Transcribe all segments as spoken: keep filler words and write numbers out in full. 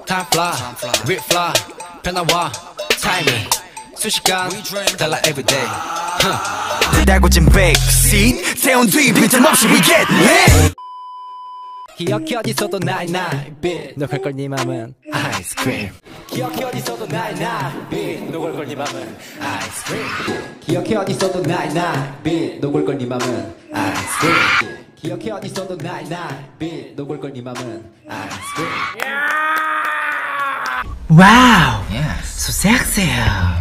Time fly, real fly, 변화와 타이밍 순식간 달라 everyday. 달궈진 backseat 태운 뒤 빈틈없이 we get lit. 기억이 어디서도 나의 나의 녹을걸 네 맘은 아이스크림. 기억이 어디서도 나의 나의 녹을걸 네 맘은 아이스크림. 기억이 어디서도 나의 나의 녹을걸 네 맘은 아이스크림. 기억이 어디서도 나의 나의 녹을걸 네 맘은 아이스크림. Wow, so sexy.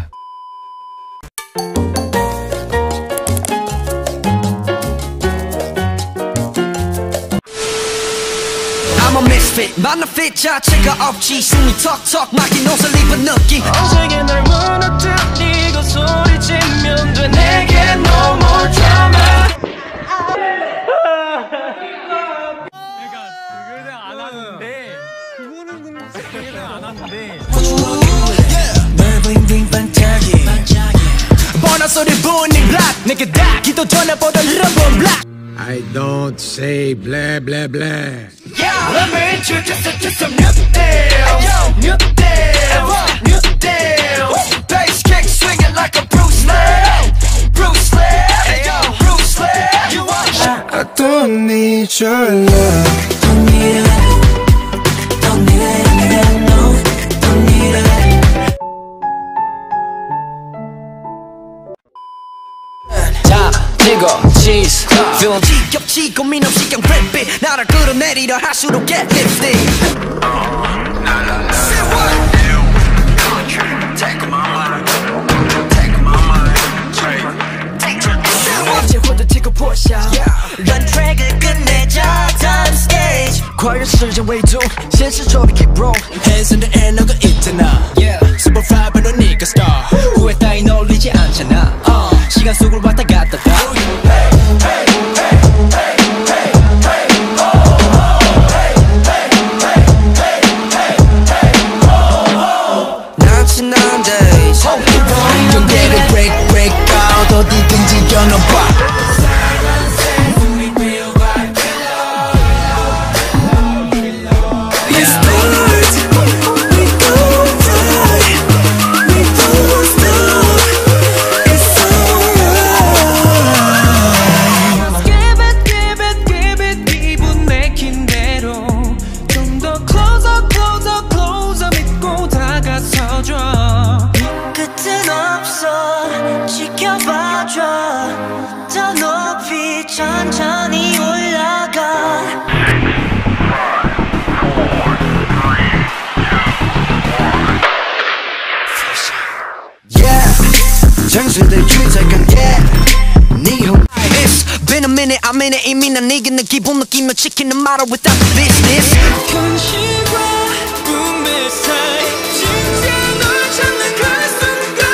I'm a misfit, 만나 fit 자체가 없지. 숨이 턱턱 막힌 옷을 입은 느낌. 어제게 날 무너뜨리고 소리치면 돼. 내게 no more drama. 그러니까 그거는 안 하는데 그거는 그거는 안 하는데 널 빙빙 반짝이 뻔한 소리 부는 블락 내게 다 기도 전에 보던 러브 블락. I don't say blah blah blah. Yeah, let me introduce you to some new deals. New deals, new deals. Bass kick swinging like a Bruce Lee. Bruce Lee, yo, Bruce Lee. You want? I don't need your love. Don't need it. Don't need it, need it, no. Don't need it. 자, 지고, cheese, feeling 지겹지 고민 없이 그냥 rap it. 나를 끌어내리려 할수록 get lifted. Say what? 이제 후드티고 포샤 런 트랙을 끝내자 time stage quiet surgeon way too 현실적으로 keep roll Hands in the air 너가 있잖아. yeah Super fly but 너 네가 star. 후회 따위 놀리지 않잖아 uh. 시간 속을 왔다 갔다 다 난 지난 days 경계를 break break out 어디든지 겨눠봐. 끝은 없어 지켜봐줘 더 높이 천천히 올라가 yeah 정수들 주제가 yeah 니혼 It's been a minute I'm in it 이미 난 이기는 기분 느끼며 치킨은 말아 without the business 근시와 꿈의 사이 진짜 널 찾는 그 순간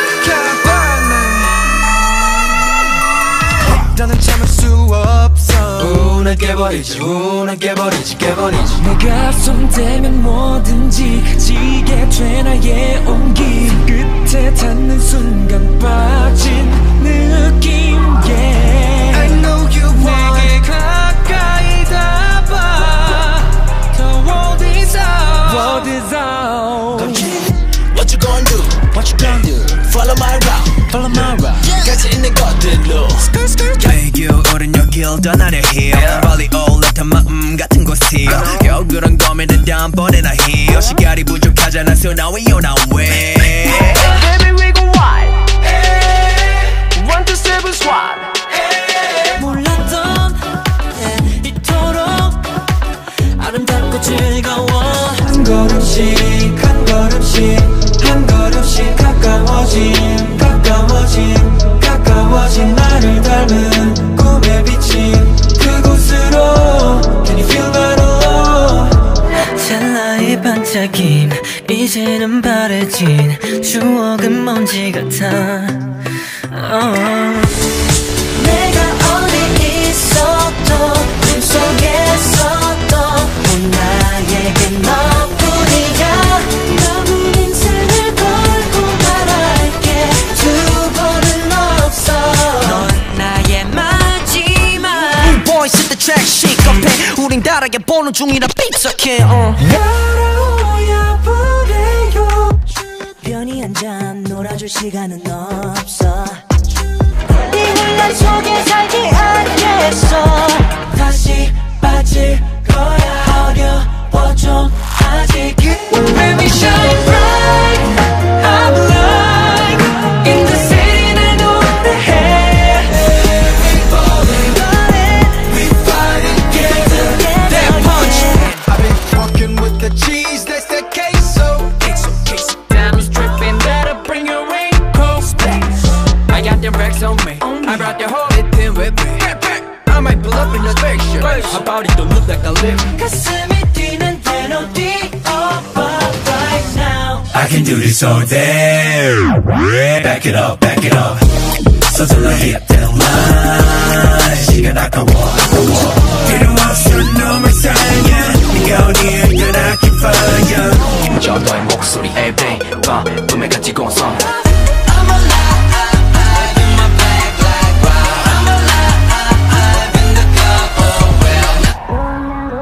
나는 참을 수 없어 운하게 버리지 운하게 버리지 깨버리지 내가 손대면 뭐든지 지게 돼 나의 온기 끝에 닿는 순간 빠진 느낌 yeah. I know you want 내게 가까이 닿아 The world is out World is out What you gonna do What you gonna do Follow my route Follow my route 같이 있는 것들로 배교 오른 여길 떠나려 해요 빨리 올라탄 마음 같은 곳이요 요 그런 고민은 다음번에나 해요 시간이 부족하잖아 so now we on our way Baby we go wild One two seven swat 몰랐던 이토록 아름답고 즐거워 한 걸음씩 한 걸음씩 한 걸음씩 가까워진 가까워진 가까워진 나를 닮은 꿈에 비친 그곳으로 Can you feel my love 찰나의 반짝임 이제는 바래진 추억은 먼지 같아 oh. 내가 어디 있어도 꿈속에서도 넌 나에게 너뿐이야 남은 인생을 걸고 말할게 두 번은 없어 넌 나의 마지막 Rude boys hit the track shake up 해 우린 다르게 보는 중이라 삐딱해 uh. 날아오야 시간은 없어 이 혼란 속에 살지 않겠어 다시 빠질 거야 어려워 좀 아직 Baby shine bright I'm alive In the city 날 노래해 We falling We fight together That punch I've been fucking with the cheese, that's the queso. Queso, queso. Diamonds dripping, that'll bring your raincoat. I got them racks on me. I brought the whole it in with me. I might pull up in your picture. My body don't look like a lip. 가슴이 뛰는 멜로디 over right now I can do this all day. Back it up, back it up. 서둘러 hit that line. 시간 아까워, 아까워. 필요 없어 놈을 사냐. 네가 어디에 있든 I can find you. 저 너의 목소리 every 밤 꿈에 같이 공성. I'm alive in my bag like wow I'm alive in the club oh well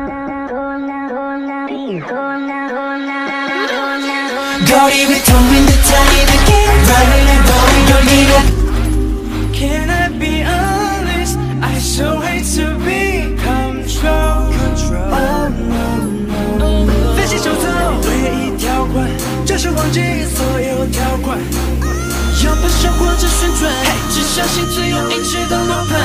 거리 위통인 듯한 이 느낌 Riding boy 열리는 Can I be honest? I so hate to be control. Oh no no.分析手册唯一条款，这是忘记所有条款。 要把生活只旋转只相信只有一直的轮盘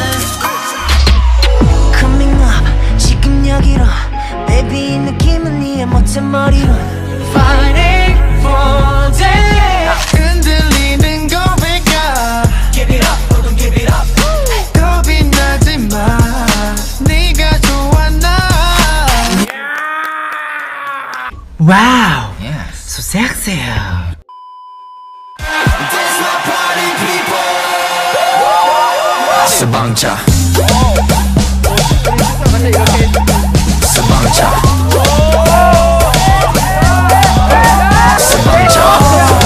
Coming up 지금 여기로 Baby 이 느낌은 이해 못해 머리로 Fighting for day. 흔들리는 걸 왜까? Give it up, hold on, give it up. 겁이 나지 마. 네가 좋아 나. Wow so sexy That's my party people. 스방차 스방차 스방차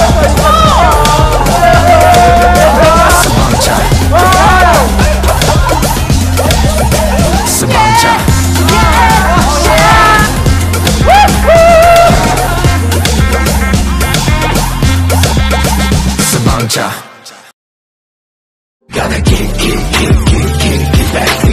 스방차 스방차 스방차 Gotta get, get, get, get, get, get back